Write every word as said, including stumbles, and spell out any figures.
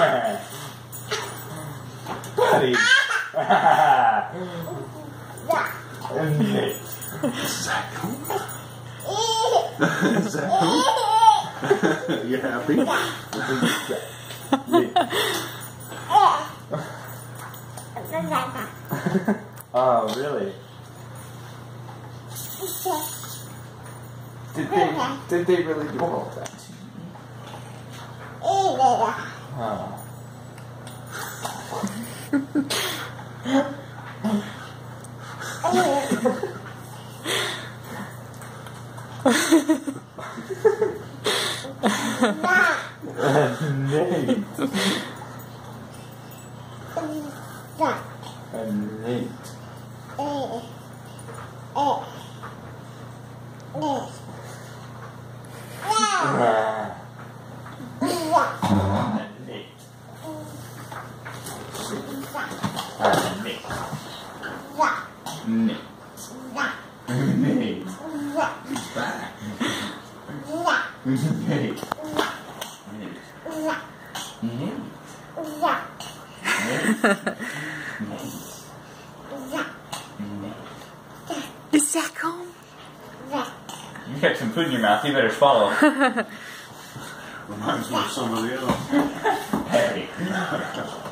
Buddy. Nate. Zacho. Zacho. You happy? Oh, really? Did they, did they really do all that to you? Oh. Nate. And Nate. Nate. Nate. He's back. Nate. Nate. Nate. Is Zach home? You got some food in your mouth, you better swallow. Reminds me of somebody else. Hey.